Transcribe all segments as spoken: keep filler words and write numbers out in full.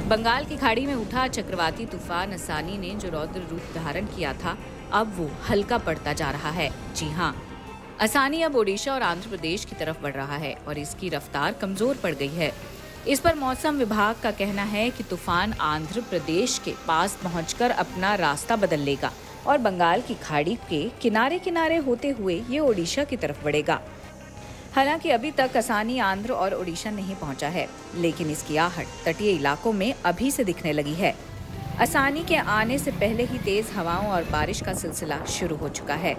बंगाल की खाड़ी में उठा चक्रवाती तूफान असानी ने जो रौद्र रूप धारण किया था, अब वो हल्का पड़ता जा रहा है। जी हाँ, असानी अब ओडिशा और आंध्र प्रदेश की तरफ बढ़ रहा है और इसकी रफ्तार कमजोर पड़ गई है। इस पर मौसम विभाग का कहना है कि तूफान आंध्र प्रदेश के पास पहुंचकर अपना रास्ता बदल लेगा और बंगाल की खाड़ी के किनारे किनारे होते हुए ये ओडिशा की तरफ बढ़ेगा। हालांकि अभी तक असानी आंध्र और ओडिशा नहीं पहुंचा है, लेकिन इसकी आहट तटीय इलाकों में अभी से दिखने लगी है। असानी के आने से पहले ही तेज हवाओं और बारिश का सिलसिला शुरू हो चुका है।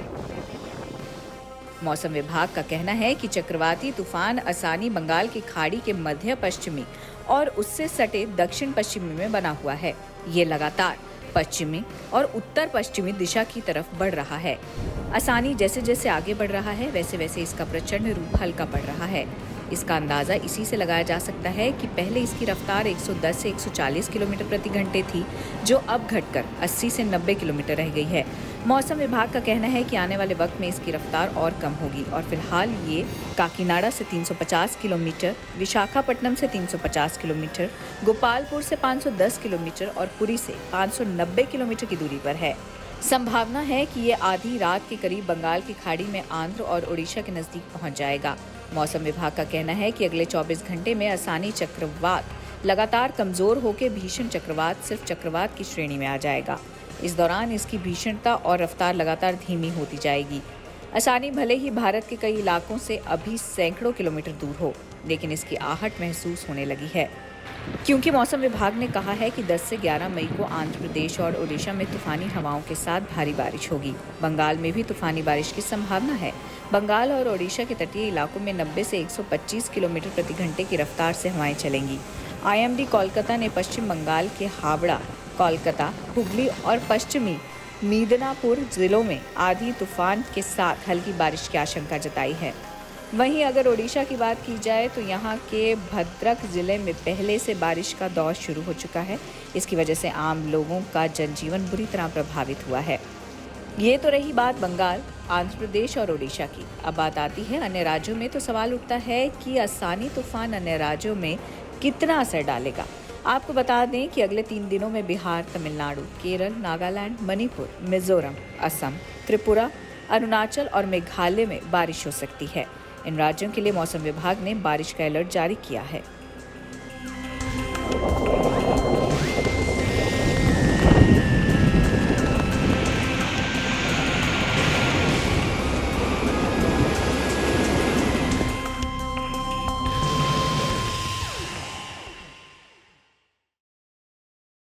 मौसम विभाग का कहना है कि चक्रवाती तूफान असानी बंगाल की खाड़ी के मध्य पश्चिमी और उससे सटे दक्षिण पश्चिमी में बना हुआ है। ये लगातार पश्चिमी और उत्तर पश्चिमी दिशा की तरफ बढ़ रहा है। असानी जैसे जैसे आगे बढ़ रहा है, वैसे वैसे इसका प्रचंड रूप हल्का पड़ रहा है। इसका अंदाजा इसी से लगाया जा सकता है कि पहले इसकी रफ्तार एक सौ दस से एक सौ चालीस किलोमीटर प्रति घंटे थी, जो अब घटकर अस्सी से नब्बे किलोमीटर रह गई है। मौसम विभाग का कहना है कि आने वाले वक्त में इसकी रफ्तार और कम होगी और फिलहाल ये काकीनाडा से तीन सौ पचास किलोमीटर, विशाखापट्टनम से तीन सौ पचास किलोमीटर, गोपालपुर से पाँच सौ दस किलोमीटर और पुरी से पाँच सौ नब्बे किलोमीटर की दूरी पर है। संभावना है कि ये आधी रात के करीब बंगाल की खाड़ी में आंध्र और ओडिशा के नजदीक पहुंच जाएगा। मौसम विभाग का कहना है कि अगले चौबीस घंटे में असानी चक्रवात लगातार कमजोर होकर भीषण चक्रवात सिर्फ चक्रवात की श्रेणी में आ जाएगा। इस दौरान इसकी भीषणता और रफ्तार लगातार धीमी होती जाएगी। असानी भले ही भारत के कई इलाकों से अभी सैकड़ों किलोमीटर दूर हो, लेकिन इसकी आहट महसूस होने लगी है, क्योंकि मौसम विभाग ने कहा है कि दस से ग्यारह मई को आंध्र प्रदेश और ओडिशा में तूफानी हवाओं के साथ भारी बारिश होगी। बंगाल में भी तूफानी बारिश की संभावना है। बंगाल और ओडिशा के तटीय इलाकों में नब्बे से एक सौ पच्चीस किलोमीटर प्रति घंटे की रफ्तार से हवाएं चलेंगी। आईएमडी कोलकाता ने पश्चिम बंगाल के हावड़ा, कोलकाता, हुगली और पश्चिमी मिदनापुर जिलों में आधी तूफान के साथ हल्की बारिश की आशंका जताई है। वहीं अगर ओडिशा की बात की जाए तो यहाँ के भद्रक जिले में पहले से बारिश का दौर शुरू हो चुका है। इसकी वजह से आम लोगों का जनजीवन बुरी तरह प्रभावित हुआ है। ये तो रही बात बंगाल, आंध्र प्रदेश और ओडिशा की। अब बात आती है अन्य राज्यों में, तो सवाल उठता है कि असानी तूफान अन्य राज्यों में कितना असर डालेगा। आपको बता दें कि अगले तीन दिनों में बिहार, तमिलनाडु, केरल, नागालैंड, मणिपुर, मिजोरम, असम, त्रिपुरा, अरुणाचल और मेघालय में बारिश हो सकती है। इन राज्यों के लिए मौसम विभाग ने बारिश का अलर्ट जारी किया है।